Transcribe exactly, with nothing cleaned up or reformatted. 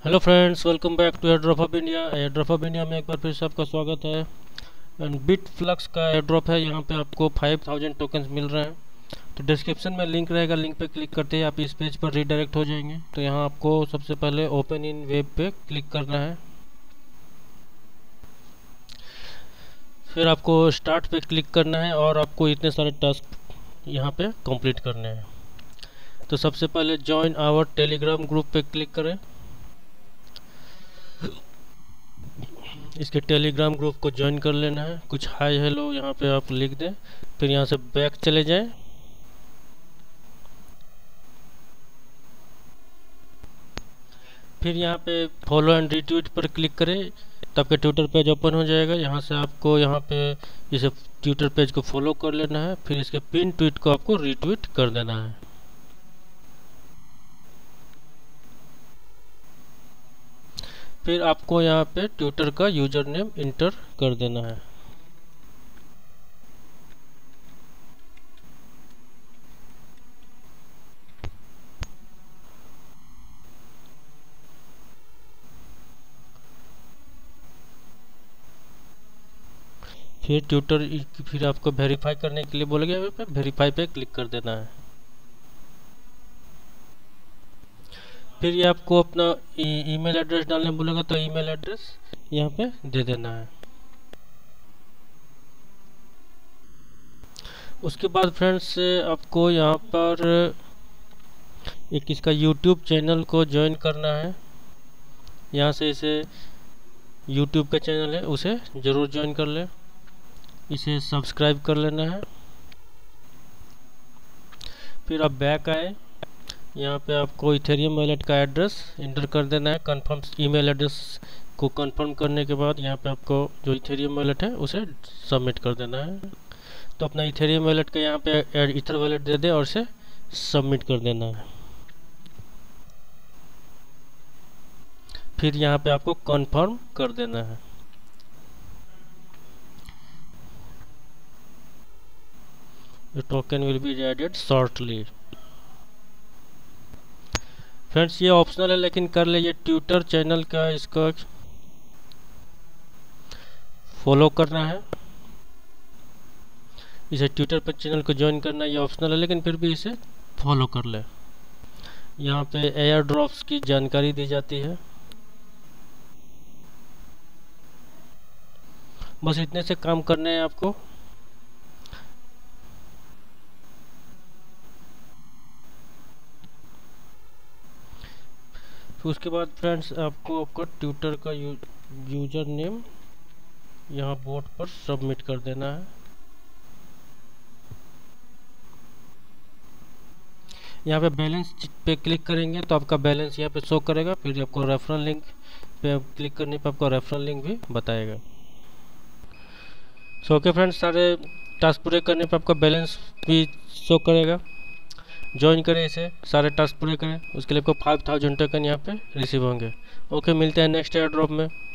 Hello friends, welcome back to airdrop of India. Airdrop of India में एक बार फिर से आपका स्वागत है। एंड बिट फ्लक्स का एयरड्रॉप है। यहाँ पे आपको फाइव थाउजेंड टोकन्स मिल रहे हैं। तो डिस्क्रिप्शन में लिंक रहेगा, लिंक पे क्लिक करते ही आप इस पेज पर रीडायरेक्ट हो जाएंगे। तो यहाँ आपको सबसे पहले ओपन इन वेब पे क्लिक करना है, फिर आपको स्टार्ट पे क्लिक करना है और आपको इतने सारे टास्क यहाँ पे कंप्लीट करने हैं। तो सबसे पहले ज्वाइन आवर टेलीग्राम ग्रुप पे क्लिक करें। इसके टेलीग्राम ग्रुप को ज्वाइन कर लेना है। कुछ हाय हेलो यहाँ पे आप लिख दें, फिर यहाँ से बैक चले जाएं। फिर यहाँ पे फॉलो एंड रीट्वीट पर क्लिक करें, तब के ट्विटर पेज ओपन हो जाएगा। यहाँ से आपको यहाँ पे इसे ट्विटर पेज को फॉलो कर लेना है, फिर इसके पिन ट्वीट को आपको रीट्वीट कर देना है। फिर आपको यहाँ पे ट्विटर का यूजर नेम इंटर कर देना है। फिर ट्विटर फिर आपको वेरीफाई करने के लिए बोलेगा, यहाँ पे वेरीफाई पे क्लिक कर देना है। फिर ये आपको अपना ईमेल एड्रेस डालने बोलेगा, तो ईमेल एड्रेस यहाँ पे दे देना है। उसके बाद फ्रेंड्स आपको यहाँ पर एक इसका यूट्यूब चैनल को ज्वाइन करना है। यहाँ से इसे यूट्यूब का चैनल है उसे ज़रूर ज्वाइन कर ले, इसे सब्सक्राइब कर लेना है। फिर आप बैक आए, यहाँ पे आपको इथेरियम वॉलेट का एड्रेस इंटर कर देना है। कंफर्म ईमेल एड्रेस को कंफर्म करने के बाद यहाँ पे आपको जो इथेरियम वॉलेट है उसे सबमिट कर देना है। तो अपना इथेरियम वॉलेट का यहाँ पे इथर वॉलेट दे दे और इसे सबमिट कर देना है। फिर यहाँ पे आपको कंफर्म कर देना है। The token will be added shortly। Friends ये ऑप्शनल है, लेकिन कर ले। ये ट्विटर चैनल का इसका फॉलो करना है, इसे ट्विटर पर चैनल को ज्वाइन करना ये ऑप्शनल है, लेकिन फिर भी इसे फॉलो कर ले। यहाँ पे एयर ड्रॉप्स की जानकारी दी जाती है। बस इतने से काम करने हैं आपको। फिर उसके बाद फ्रेंड्स आपको आपका ट्विटर का यू, यूजर नेम यहाँ बोर्ड पर सबमिट कर देना है। यहाँ पे बैलेंस पे क्लिक करेंगे तो आपका बैलेंस यहाँ पे शो करेगा। फिर आपको रेफरल लिंक पे क्लिक करने पे आपको रेफरल लिंक भी बताएगा। सो ओके फ्रेंड्स, सारे टास्क पूरे करने पे आपका बैलेंस भी शो करेगा। ज्वाइन करें इसे, सारे टास्क पूरे करें, उसके लिए आपको फाइव थाउजेंड टोकन यहाँ पे रिसीव होंगे। ओके, मिलते हैं नेक्स्ट एयर ड्रॉप में।